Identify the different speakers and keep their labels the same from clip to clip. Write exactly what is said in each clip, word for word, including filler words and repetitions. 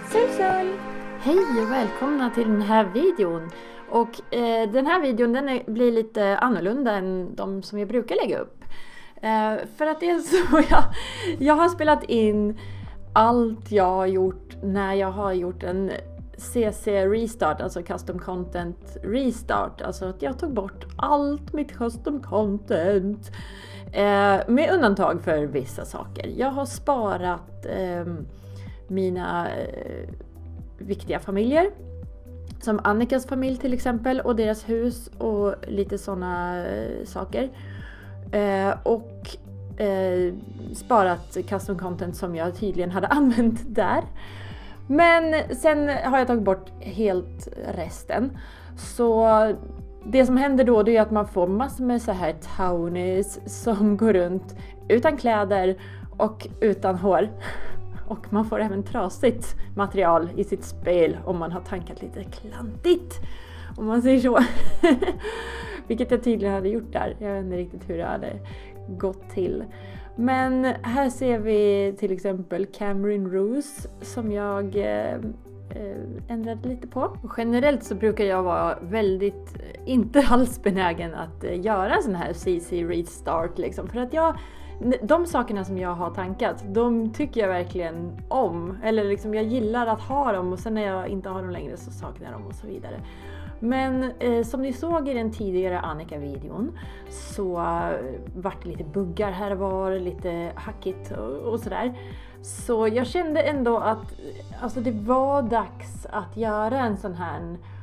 Speaker 1: Susan! Hej och välkomna till den här videon. Och eh, den här videon den är, blir lite annorlunda än de som jag brukar lägga upp. Eh, för att det är så jag, jag har spelat in allt jag har gjort när jag har gjort en C C restart, alltså custom content restart. Alltså att jag tog bort allt mitt custom content. Eh, med undantag för vissa saker. Jag har sparat eh, mina eh, viktiga familjer. Som Annikas familj till exempel och deras hus och lite sådana eh, saker. Eh, och eh, sparat custom content som jag tydligen hade använt där. Men sen har jag tagit bort helt resten. Så det som händer då det är att man får massor med så här townies som går runt utan kläder och utan hår. Och man får även trasigt material i sitt spel om man har tankat lite klantigt. Om man säger så. Vilket jag tydligen hade gjort där. Jag vet inte riktigt hur det hade gått till. Men här ser vi till exempel Cameron Rose som jag eh, ändrade lite på. Och generellt så brukar jag vara väldigt inte alls benägen att eh, göra en sån här C C restart liksom. För att jag, de sakerna som jag har tankat, de tycker jag verkligen om. Eller liksom jag gillar att ha dem och sen när jag inte har dem längre så saknar jag dem och så vidare. Men eh, som ni såg i den tidigare Annika-videon så uh, vart det lite buggar här och var, lite hackigt och, och sådär. Så jag kände ändå att alltså, det var dags att göra en sån här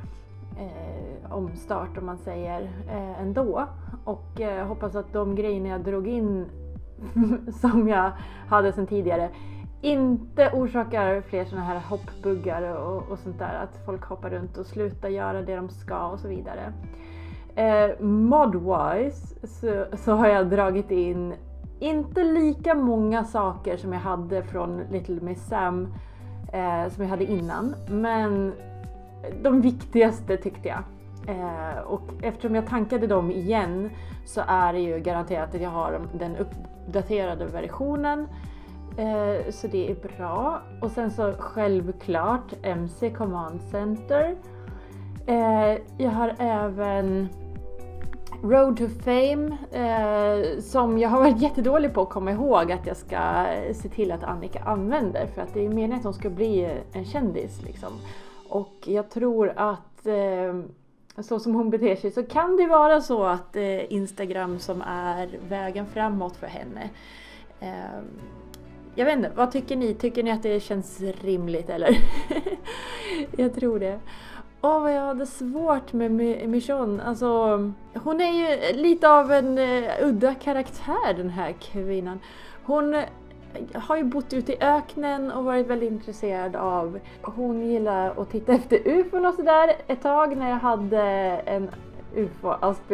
Speaker 1: eh, omstart om man säger eh, ändå. Och eh, hoppas att de grejerna jag drog in som jag hade sedan tidigare inte orsakar fler såna här hoppbuggar och, och sånt där. Att folk hoppar runt och slutar göra det de ska och så vidare. Eh, Modwise så, så har jag dragit in inte lika många saker som jag hade från Little Miss Sam eh, som jag hade innan. Men de viktigaste tyckte jag. Eh, och eftersom jag tankade dem igen så är det ju garanterat att jag har den uppdaterade versionen. Eh, så det är bra. Och sen så självklart M C Command Center. Eh, jag har även Road to Fame eh, som jag har varit jättedålig på att komma ihåg att jag ska se till att Annika använder. För att det är meningen att hon ska bli en kändis liksom. Och jag tror att eh, så som hon beter sig så kan det vara så att eh, Instagram som är vägen framåt för henne. Eh, Jag vet inte, vad tycker ni? Tycker ni att det känns rimligt eller? Jag tror det. Åh, vad jag hade svårt med Michonne. Alltså, hon är ju lite av en uh, udda karaktär den här kvinnan. Hon uh, har ju bott ute i öknen och varit väldigt intresserad av. Hon gillar att titta efter U F O och sådär. Ett tag när jag hade en U F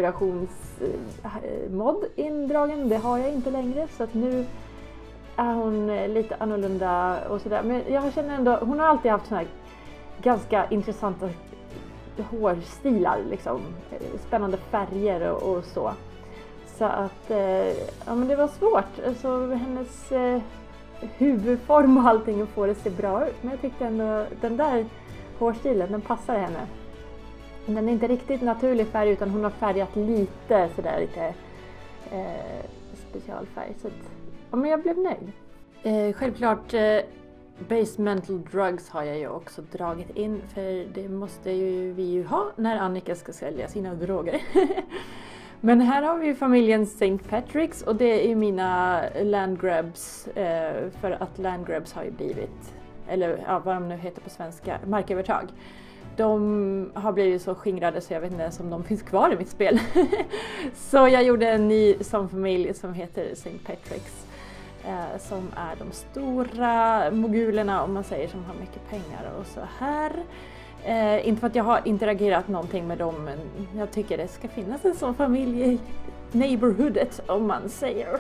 Speaker 1: O-aspirationsmod indragen. Det har jag inte längre så att nu är hon lite annorlunda och sådär. Men jag känner ändå, hon har alltid haft såna här ganska intressanta hårstilar liksom. Spännande färger och, och så. Så att, eh, ja men det var svårt. Alltså hennes eh, huvudform och allting får det se bra ut. Men jag tyckte ändå, den där hårstilen, den passar henne. Den är inte riktigt naturlig färg utan hon har färgat lite sådär lite eh, specialfärg. Så att, ja, men jag blev nöjd. Eh, självklart eh, Basemental Drugs har jag ju också dragit in. För det måste ju vi ju ha när Annika ska sälja sina droger. Men här har vi ju familjen Saint Patrick's och det är mina landgrabs. Eh, för att landgrabs har ju blivit, eller ja, vad de nu heter på svenska, markövertag. De har blivit så skingrade så jag vet inte ens om de finns kvar i mitt spel. Så jag gjorde en ny som familj som heter Saint Patrick's. Eh, som är de stora mogulerna om man säger som har mycket pengar och så här. Eh, inte för att jag har interagerat någonting med dem men jag tycker det ska finnas en sån familj i neighborhoodet om man säger.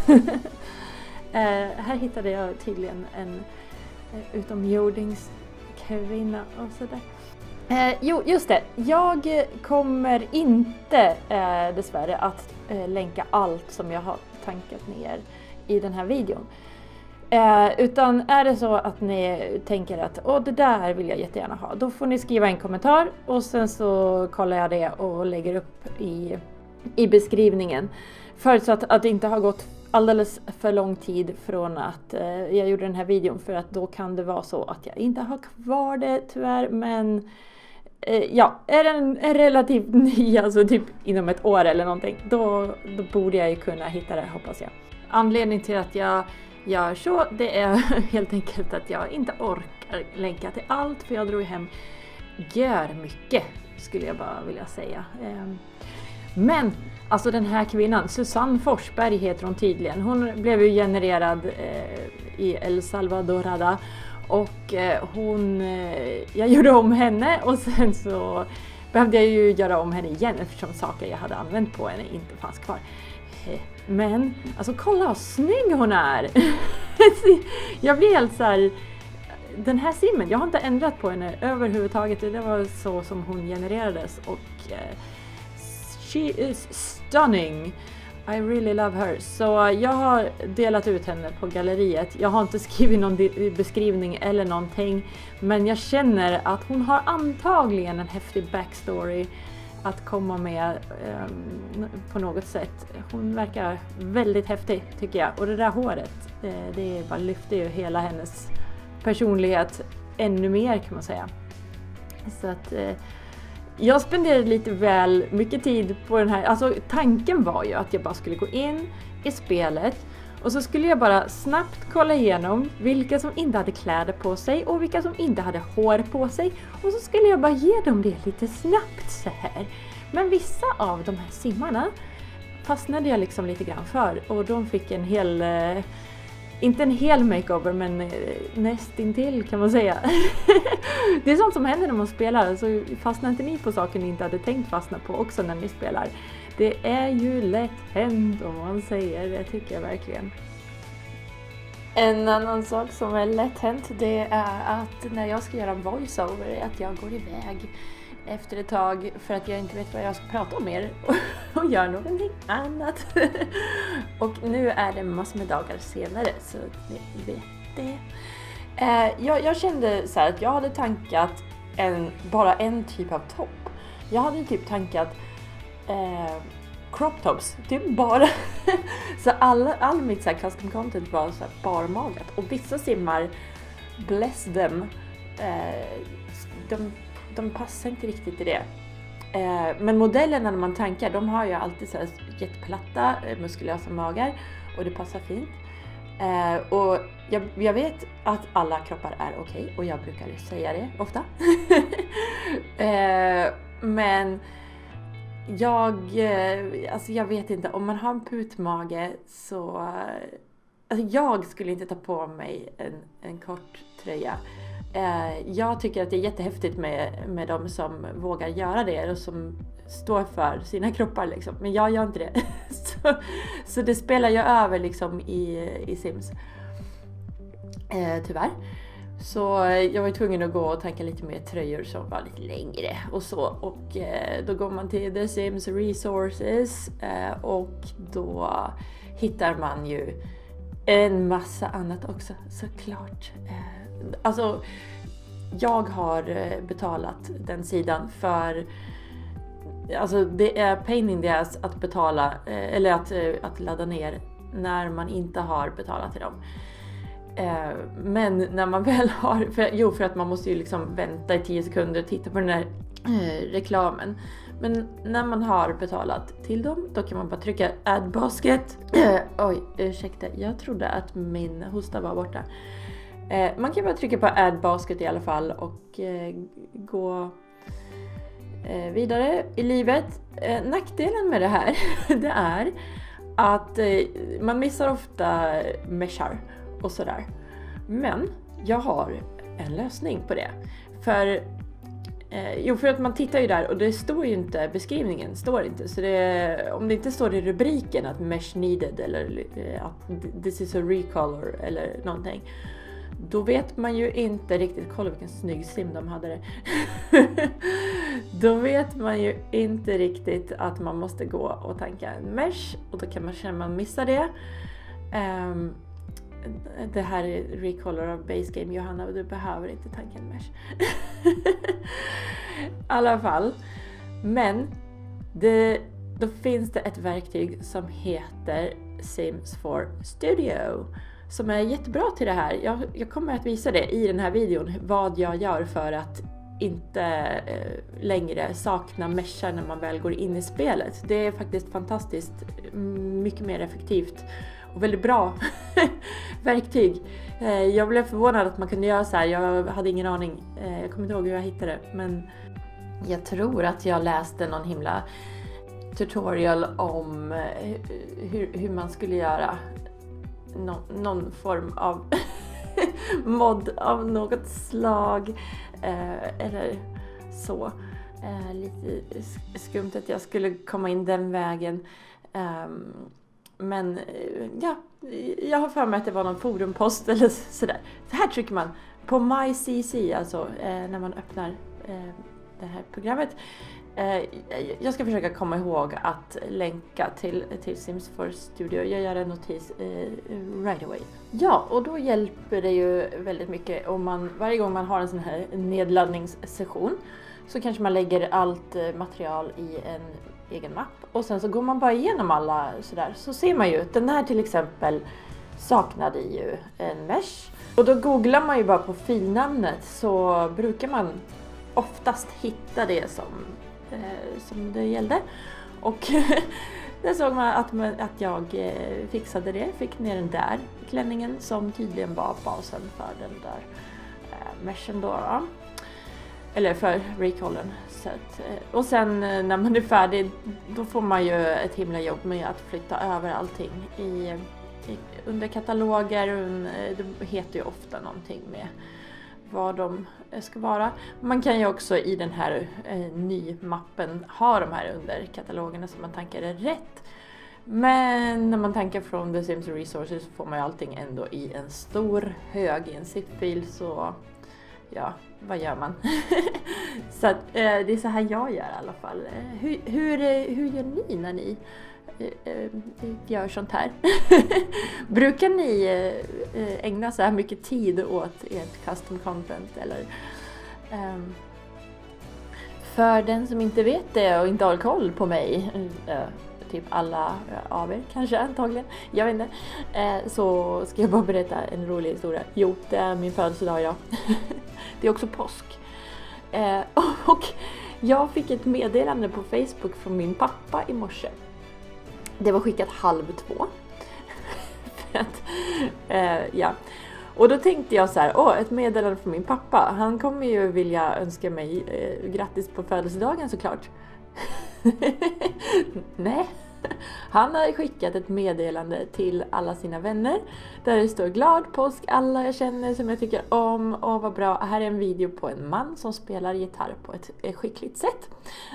Speaker 1: eh, här hittade jag tydligen en eh, utomjordingskvinna och sådär. Eh, jo, just det. Jag kommer inte eh, dessvärre att eh, länka allt som jag har tankat ner i den här videon. Eh, utan är det så att ni tänker att åh, det där vill jag jättegärna ha, då får ni skriva en kommentar och sen så kollar jag det och lägger upp i, i beskrivningen. Förutsatt att det inte har gått alldeles för lång tid från att eh, jag gjorde den här videon, för att då kan det vara så att jag inte har kvar det tyvärr. Men eh, ja, är den relativt ny, alltså typ inom ett år eller någonting, då, då borde jag ju kunna hitta det, hoppas jag. Anledningen till att jag gör så, det är helt enkelt att jag inte orkar länka till allt, för jag drog hem gör mycket, skulle jag bara vilja säga. Eh, men alltså den här kvinnan, Susanne Forsberg heter hon tydligen. Hon blev ju genererad eh, i El Salvador. Och eh, hon, eh, jag gjorde om henne och sen så behövde jag ju göra om henne igen eftersom saker jag hade använt på henne inte fanns kvar. Men, alltså kolla vad snygg hon är! Jag blir helt så här, den här simmen, jag har inte ändrat på henne överhuvudtaget. Det var så som hon genererades och eh, she is stunning. I really love her. Så jag har delat ut henne på galleriet. Jag har inte skrivit någon beskrivning eller någonting. Men jag känner att hon har antagligen en häftig backstory att komma med um, på något sätt. Hon verkar väldigt häftig tycker jag. Och det där håret, det, det bara lyfter ju hela hennes personlighet ännu mer kan man säga. Så att eh, jag spenderade lite väl mycket tid på den här. Alltså tanken var ju att jag bara skulle gå in i spelet och så skulle jag bara snabbt kolla igenom vilka som inte hade kläder på sig och vilka som inte hade hår på sig. Och så skulle jag bara ge dem det lite snabbt så här. Men vissa av de här simmarna fastnade jag liksom lite grann för och de fick en hel... Eh, Inte en hel makeover, men nästintill kan man säga. Det är sånt som händer när man spelar. Så fastnar inte ni på saker ni inte hade tänkt fastna på också när ni spelar. Det är ju lätt hänt om man säger, det tycker jag verkligen. En annan sak som är lätt hänt, det är att när jag ska göra en voiceover, att jag går iväg efter ett tag för att jag inte vet vad jag ska prata om mer och gör någonting annat. Och nu är det massor med dagar senare så ni vet det. Eh, jag, jag kände så här att jag hade tankat en, bara en typ av topp. Jag hade typ tankat eh, crop tops, typ bara. Så alla, all mitt så här custom content var så här barmagat. Och vissa simmar, bless them, eh, de De passar inte riktigt i det. Eh, men modellerna när man tankar, de har ju alltid så här jätteplatta, muskulösa magar. Och det passar fint. Eh, och jag, jag vet att alla kroppar är okej. Okay, och jag brukar säga det ofta. eh, men jag, eh, alltså jag vet inte. Om man har en putmage så... Eh, alltså jag skulle inte ta på mig en, en kort tröja. Jag tycker att det är jättehäftigt med, med de som vågar göra det och som står för sina kroppar liksom. Men jag gör inte det. så, så det spelar jag över liksom i, i Sims. Eh, tyvärr. Så jag var tvungen att gå och tanka lite mer tröjor som var lite längre och så. Och eh, då går man till The Sims Resources eh, och då hittar man ju en massa annat också, såklart. Eh, Alltså, jag har betalat den sidan för... Alltså, det är pain in the ass att betala, eller att, att ladda ner när man inte har betalat till dem. Men när man väl har... För, jo, för att man måste ju liksom vänta i tio sekunder och titta på den här eh, reklamen. Men när man har betalat till dem, då kan man bara trycka add basket. Oj, ursäkta. Jag trodde att min hosta var borta. Eh, man kan bara trycka på add basket i alla fall och eh, gå eh, vidare i livet. Eh, nackdelen med det här det är att eh, man missar ofta meshar och sådär. Men jag har en lösning på det. För eh, jo, för att man tittar ju där och det står ju inte, beskrivningen står inte. Så det, om det inte står i rubriken att mesh needed eller eh, att this is a recolor eller någonting, då vet man ju inte riktigt, kolla vilken snygg sim de hade det. Då vet man ju inte riktigt att man måste gå och tanka en mesh. Och då kan man känna att man missar det. Um, det här är recolor av base game, Johanna, och du behöver inte tanka en mesh. I alla fall. Men det, då finns det ett verktyg som heter Sims four Studio. Som är jättebra till det här. Jag, jag kommer att visa det i den här videon. Vad jag gör för att inte eh, längre sakna meshar när man väl går in i spelet. Det är faktiskt fantastiskt. Mycket mer effektivt. Och väldigt bra verktyg. Eh, jag blev förvånad att man kunde göra så här. Jag hade ingen aning. Eh, jag kommer inte ihåg hur jag hittade det. Men jag tror att jag läste någon himla tutorial om eh, hur, hur man skulle göra Nå, någon form av mod av något slag eh, eller så. Eh, lite skumt att jag skulle komma in den vägen. Eh, men eh, ja, jag har för mig att det var någon forumpost eller sådär. Så här trycker man på MyCC, alltså eh, när man öppnar eh, det här programmet. Jag ska försöka komma ihåg att länka till, till Sims four Studio. Jag gör en notis eh, right away. Ja, och då hjälper det ju väldigt mycket om man varje gång man har en sån här nedladdningssession så kanske man lägger allt material i en egen mapp. Och sen så går man bara igenom alla sådär. Så ser man ju att den här till exempel saknade ju en mesh. Och då googlar man ju bara på filnamnet så brukar man oftast hitta det som som det gällde. Och där såg man att, man att jag fixade det. Fick ner den där klänningen som tydligen var basen för den där äh, meshen då. då. Eller för recollen. Så att, och sen när man är färdig då får man ju ett himla jobb med att flytta över allting i, i, under kataloger. Det heter ju ofta någonting med vad de ska vara. Man kan ju också i den här eh, ny-mappen ha de här under katalogerna så man tankar det rätt. Men när man tankar från The Sims Resources så får man ju allting ändå i en stor hög i en zip-fil. Så ja, vad gör man? Så att, eh, det är så här jag gör i alla fall. Eh, hur, hur, hur gör ni när ni gör sånt här? Brukar ni ägna så här mycket tid åt ert custom content? Eller, um, för den som inte vet det och inte har koll på mig, uh, typ alla av er kanske antagligen, jag vet inte, uh, så ska jag bara berätta en rolig historia. Jo, det är min födelsedag idag. Det är också påsk. Uh, och jag fick ett meddelande på Facebook från min pappa i morse. Det var skickat halv två. För att, eh, ja. Och då tänkte jag så här, åh, ett meddelande från min pappa. Han kommer ju vilja önska mig eh, grattis på födelsedagen såklart. Nej. Han har skickat ett meddelande till alla sina vänner. Där det står glad påsk alla jag känner som jag tycker om. Och vad bra, här är en video på en man som spelar gitarr på ett, ett skickligt sätt.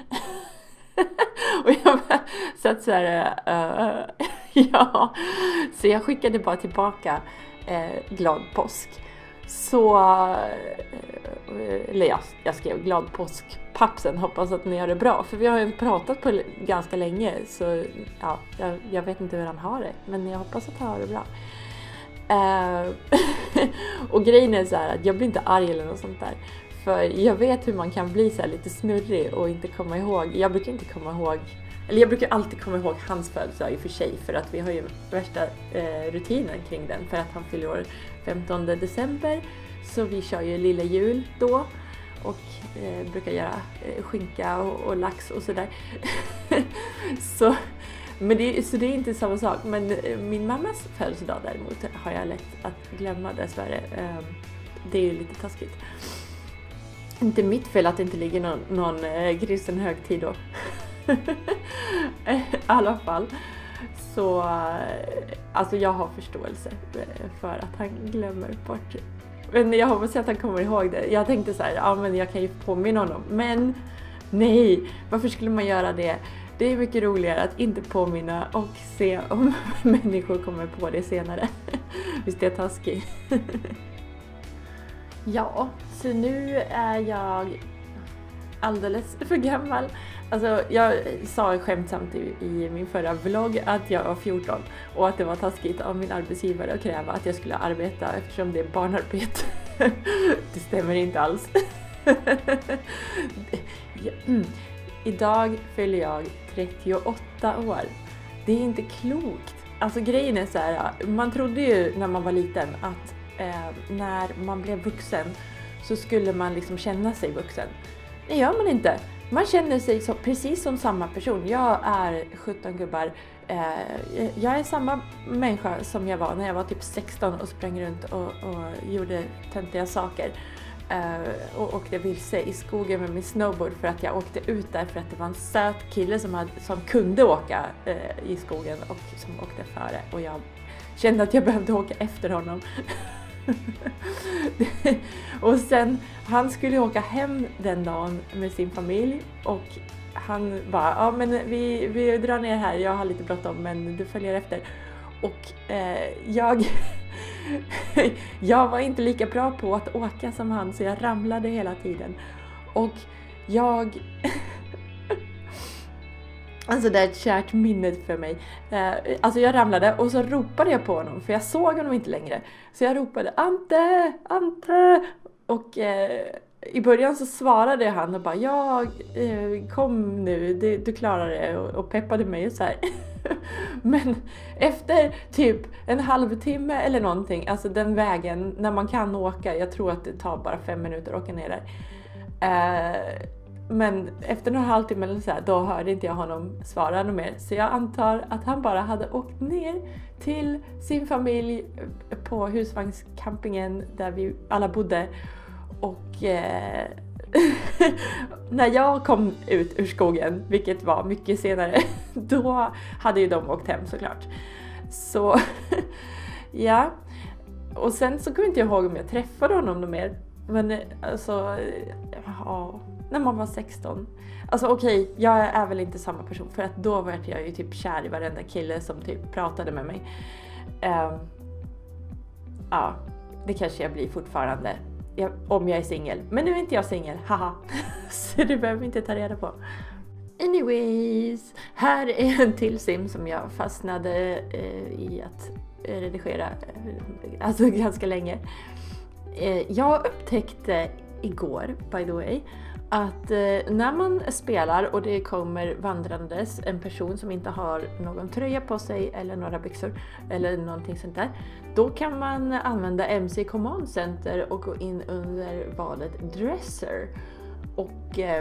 Speaker 1: Och jag bara satt så här, uh, ja, så jag skickade bara tillbaka uh, glad påsk. Så, uh, eller ja, jag skrev glad påsk pappsen, hoppas att ni har det bra. För vi har ju pratat på ganska länge, så ja, jag, jag vet inte hur han har det. Men jag hoppas att han har det bra. Uh, och grejen är så här att jag blir inte arg eller något sånt där. För jag vet hur man kan bli så här lite snurrig och inte komma ihåg. Jag brukar inte komma ihåg, eller jag brukar alltid komma ihåg hans födelsedag i och för sig. För att vi har ju värsta eh, rutinen kring den. För att han fyller år femtonde december. Så vi kör ju lilla jul då. Och eh, brukar göra eh, skinka och, och lax och sådär. så, men det, så det är inte samma sak. Men eh, min mammas födelsedag däremot har jag lätt att glömma dessvärre. Eh, det är ju lite taskigt. Inte mitt fel att det inte ligger någon, någon eh, kristen högtid då. I alla fall. Så alltså jag har förståelse för att han glömmer bort. Men jag hoppas att han kommer ihåg det. Jag tänkte så här, ja men jag kan ju påminna honom. Men nej, varför skulle man göra det? Det är mycket roligare att inte påminna och se om människor kommer på det senare. Visst är jag taskig. Ja, så nu är jag alldeles för gammal. Alltså jag sa skämtsamt i, i min förra vlogg att jag var fjorton och att det var taskigt av min arbetsgivare att kräva att jag skulle arbeta eftersom det är barnarbete. Det stämmer inte alls. mm. Idag fyller jag trettioåtta år. Det är inte klokt. Alltså grejen är så här, man trodde ju när man var liten att eh, när man blev vuxen så skulle man liksom känna sig vuxen. Det gör man inte. Man känner sig så, precis som samma person. Jag är sjutton gubbar. Eh, jag är samma människa som jag var när jag var typ sexton och sprang runt och, och gjorde töntiga saker. Uh, och åkte vilse i skogen med min snowboard för att jag åkte ut där för att det var en söt kille som, hade, som kunde åka uh, i skogen och som åkte före, och jag kände att jag behövde åka efter honom. Och sen, han skulle åka hem den dagen med sin familj och han bara, ja men vi, vi drar ner här, jag har lite bråttom men du följer efter. Och uh, jag jag var inte lika bra på att åka som han, så jag ramlade hela tiden. Och jag alltså det är ett kärt minne för mig. Alltså jag ramlade och så ropade jag på honom, för jag såg honom inte längre. Så jag ropade Ante, Ante. Och eh, i början så svarade han och bara, ja eh, kom nu, du, du klarar det, och, och peppade mig och så här. Men efter typ en halvtimme eller någonting, alltså den vägen när man kan åka, jag tror att det tar bara fem minuter att åka ner där. Eh, men efter några halvtimme eller så här, då hörde inte jag honom svara något mer. Så jag antar att han bara hade åkt ner till sin familj på husvagnscampingen där vi alla bodde. Och eh, när jag kom ut ur skogen, vilket var mycket senare, då hade ju de åkt hem såklart. Så ja, och sen så kommer inte jag ihåg om jag träffade honom något mer. Men alltså, ja, när man var sexton. Alltså okej, okay, jag är väl inte samma person, för att då var jag ju typ kär i varenda kille som typ pratade med mig. Um, ja, det kanske jag blir fortfarande. Jag, om jag är singel. Men nu är inte jag singel, haha. Så det behöver vi inte ta reda på. Anyways, här är en till sim som jag fastnade eh, i att redigera. Eh, alltså ganska länge. Eh, jag upptäckte igår, by the way, att eh, när man spelar och det kommer vandrandes en person som inte har någon tröja på sig eller några byxor eller någonting sånt där, då kan man använda M C Command Center och gå in under valet Dresser. Och eh,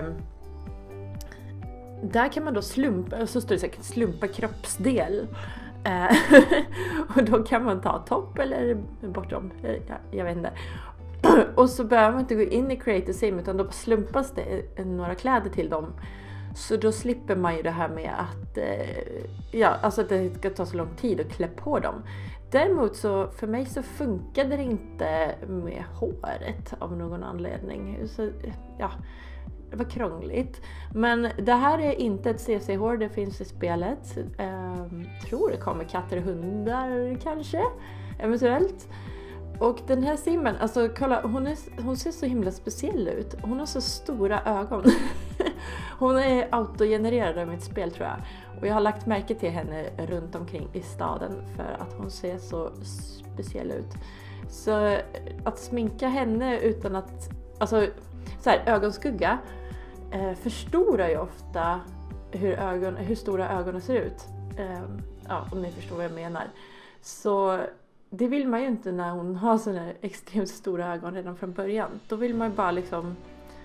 Speaker 1: där kan man då slumpa, så står det säkert slumpa kroppsdel. Eh, och då kan man ta topp eller bortom, ja, jag vet inte. Och så behöver man inte gå in i Create a Sim, utan då slumpas det några kläder till dem. Så då slipper man ju det här med att, eh, ja, alltså att det ska ta så lång tid att klä på dem. Däremot så för mig så funkade det inte med håret av någon anledning. Så ja, det var krångligt. Men det här är inte ett C C-hår, det finns i spelet. Ehm, tror det kommer katter och hundar kanske, eventuellt. Och den här simmen, alltså kolla, hon, är, hon ser så himla speciell ut. Hon har så stora ögon. Hon är autogenererad av mitt spel, tror jag. Och jag har lagt märke till henne runt omkring i staden för att hon ser så speciell ut. Så att sminka henne utan att, alltså så här, ögonskugga eh, förstorar ju ofta hur, ögon, hur stora ögonen ser ut. Eh, ja, om ni förstår vad jag menar. Så det vill man ju inte när hon har sådana extremt stora ögon redan från början. Då vill man ju bara liksom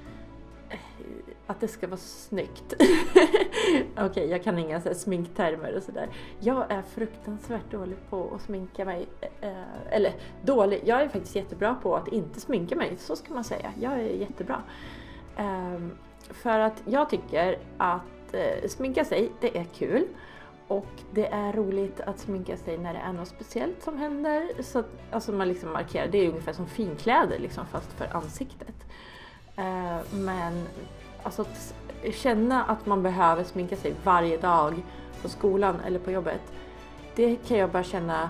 Speaker 1: att det ska vara snyggt. Okej, okay, jag kan inga så här sminktermer och sådär. Jag är fruktansvärt dålig på att sminka mig. Eh, eller dålig, jag är faktiskt jättebra på att inte sminka mig, så ska man säga. Jag är jättebra. Eh, för att jag tycker att eh, sminka sig, det är kul. Och det är roligt att sminka sig när det är något speciellt som händer. Så att, alltså man liksom markerar, det är ungefär som finkläder liksom, fast för ansiktet. Eh, men alltså att känna att man behöver sminka sig varje dag på skolan eller på jobbet, det kan jag bara känna,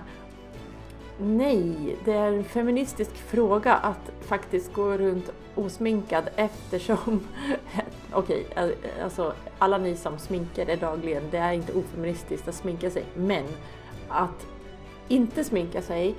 Speaker 1: nej, det är en feministisk fråga att faktiskt gå runt osminkad, eftersom okej, okay, alltså alla ni som sminkar er dagligen, det är inte ofeministiskt att sminka sig, men att inte sminka sig,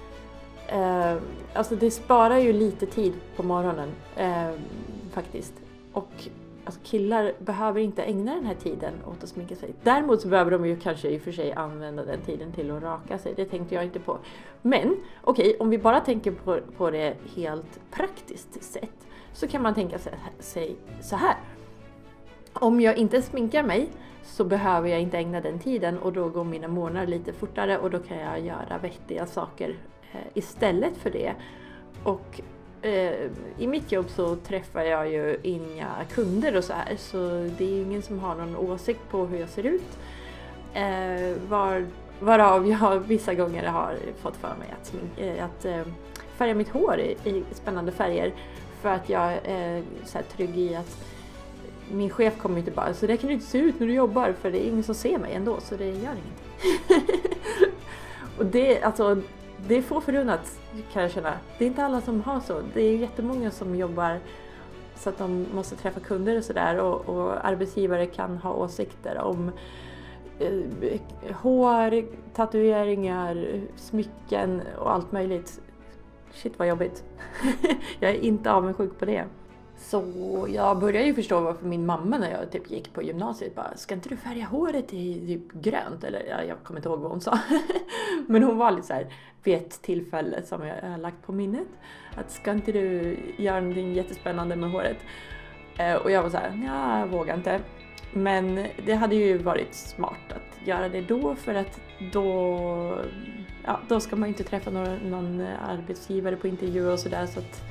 Speaker 1: eh, alltså det sparar ju lite tid på morgonen eh, faktiskt. Och alltså killar behöver inte ägna den här tiden åt att sminka sig. Däremot så behöver de ju kanske i och för sig använda den tiden till att raka sig. Det tänkte jag inte på. Men okej, okay, om vi bara tänker på, på det helt praktiskt sett, så kan man tänka sig så här. Om jag inte sminkar mig så behöver jag inte ägna den tiden, och då går mina månader lite fortare och då kan jag göra vettiga saker eh, istället för det. Och eh, i mitt jobb så träffar jag ju inga kunder och så här, så det är ju ingen som har någon åsikt på hur jag ser ut. Eh, var, varav jag vissa gånger har fått för mig att, smink, eh, att eh, färga mitt hår i, i spännande färger, för att jag är eh, så här trygg i att min chef kommer inte bara, så det kan du inte se ut när du jobbar, för det är ingen som ser mig ändå, så det gör ingenting. Och det, alltså, det är få förunnat, kan jag känna. Det är inte alla som har så. Det är jättemånga som jobbar så att de måste träffa kunder och sådär, och, och arbetsgivare kan ha åsikter om eh, hår, tatueringar, smycken och allt möjligt. Shit vad jobbigt. Jag är inte avundsjuk på det. Så jag började ju förstå varför min mamma, när jag typ gick på gymnasiet, bara, ska inte du färga håret i typ grönt? Eller ja, jag kommer inte ihåg vad hon sa. Men hon var lite så här, vid ett tillfälle som jag har lagt på minnet, att ska inte du göra någonting jättespännande med håret? Eh, och jag var så här, ja, jag vågar inte. Men det hade ju varit smart att göra det då, för att då, ja, då ska man ju inte träffa någon, någon arbetsgivare på intervju och sådär, så att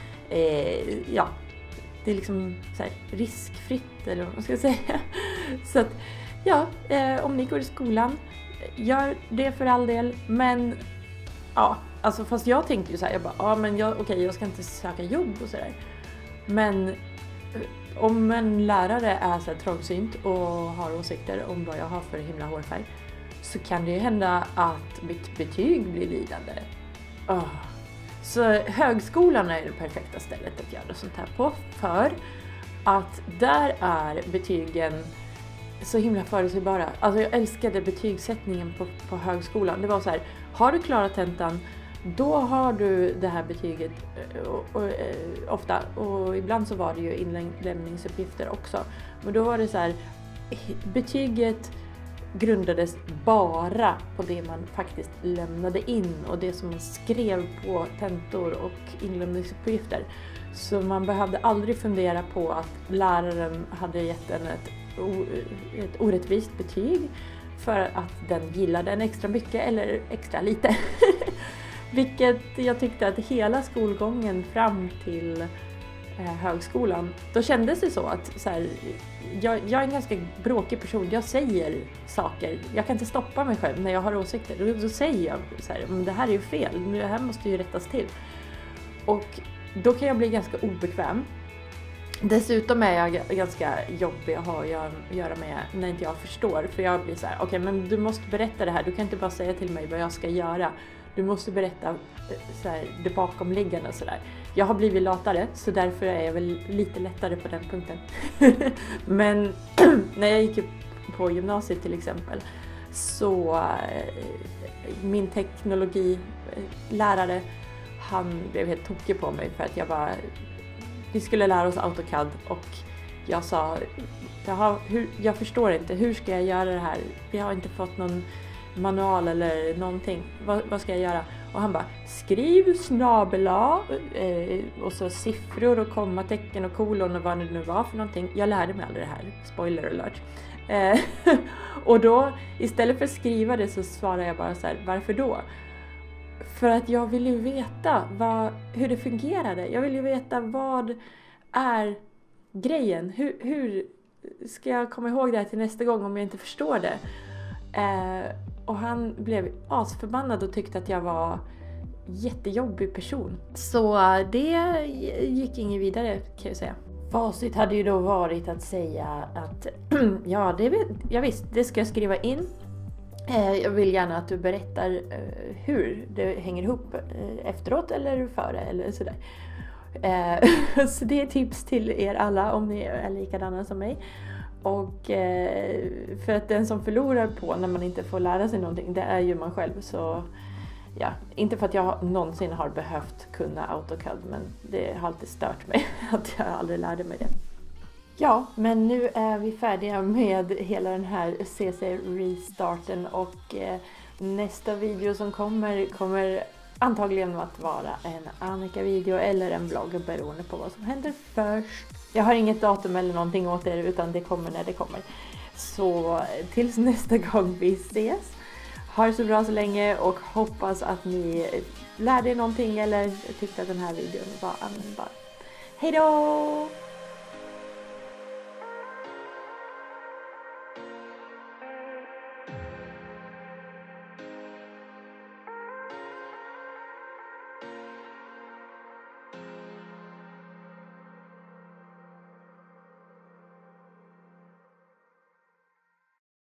Speaker 1: eh, ja, det är liksom så här riskfritt, eller vad man ska säga. Så att ja, eh, om ni går i skolan, gör det för all del. Men ja, alltså fast jag tänkte ju så här, jag bara, ja men jag, okej, okay, jag ska inte söka jobb och sådär. Men om en lärare är så här trångsynt och har åsikter om vad jag har för himla hårfärg, så kan det ju hända att mitt betyg blir lidande. Oh. Så högskolan är det perfekta stället att göra sånt här på, för att där är betygen så himla förutsägbara. Alltså jag älskade betygssättningen på, på högskolan. Det var så här, har du klarat tentan, då har du det här betyget och, och, och, ofta, och ibland så var det ju inlämningsuppgifter också. Men då var det så här, betyget grundades bara på det man faktiskt lämnade in och det som man skrev på tentor och inlämningsuppgifter. Så man behövde aldrig fundera på att läraren hade gett en ett, ett orättvist betyg för att den gillade en extra mycket eller extra lite. Vilket jag tyckte att hela skolgången fram till eh, högskolan, då kändes det så att så här, jag, jag är en ganska bråkig person. Jag säger saker. Jag kan inte stoppa mig själv när jag har åsikter. Då, då säger jag så här, men det här är ju fel. Det här måste ju rättas till. Och då kan jag bli ganska obekväm. Dessutom är jag ganska jobbig att ha att göra med när inte jag förstår. För jag blir så här, okej, okay, men du måste berätta det här. Du kan inte bara säga till mig vad jag ska göra. Du måste berätta så här, det bakomliggande och sådär. Jag har blivit latare, så därför är jag väl lite lättare på den punkten. Men när jag gick på gymnasiet till exempel, så min teknologilärare, han blev helt tokig på mig för att jag bara, vi skulle lära oss AutoCAD och jag sa, jag, hur, jag förstår inte, hur ska jag göra det här? Vi har inte fått någon manual eller någonting. Vad, vad ska jag göra? Och han bara, skriv snabel-a eh, och så siffror och kommatecken och kolon och vad det nu var för någonting. Jag lärde mig aldrig det här. Spoiler alert. Eh, och då, istället för att skriva det, så svarade jag bara så här, varför då? För att jag vill ju veta vad, hur det fungerade. Jag vill ju veta vad är grejen. Hur, hur ska jag komma ihåg det här till nästa gång om jag inte förstår det? Eh, och han blev asförbannad och tyckte att jag var jättejobbig person. Så det gick inget vidare, kan jag säga. Facit hade ju då varit att säga att ja, det vet, ja visst, det ska jag skriva in. Eh, jag vill gärna att du berättar eh, hur det hänger ihop eh, efteråt eller före eller sådär. Eh, så det är tips till er alla om ni är likadana som mig. Och eh, för att den som förlorar på när man inte får lära sig någonting, det är ju man själv. Så ja, inte för att jag någonsin har behövt kunna AutoCAD, men det har alltid stört mig att jag aldrig lärde mig det. Ja, men nu är vi färdiga med hela den här C C-restarten och eh, nästa video som kommer kommer antagligen att vara en Annika-video eller en vlogg beroende på vad som händer först. Jag har inget datum eller någonting åt er utan det kommer när det kommer. Så tills nästa gång vi ses. Ha det så bra så länge och hoppas att ni lärde er någonting eller tyckte att den här videon var användbar. Hej då!